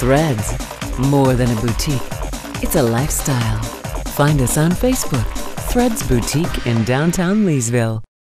Threads, more than a boutique, it's a lifestyle. Find us on Facebook, Threads Boutique in downtown Leesville.